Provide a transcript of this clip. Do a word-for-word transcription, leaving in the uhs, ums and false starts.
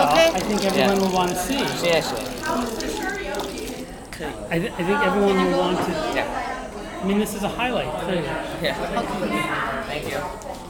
Okay. I think everyone Yeah. will want to see. 谢谢。 I, th- I think everyone will want to. Yeah. I mean, this is a highlight too. Yeah. Thank you.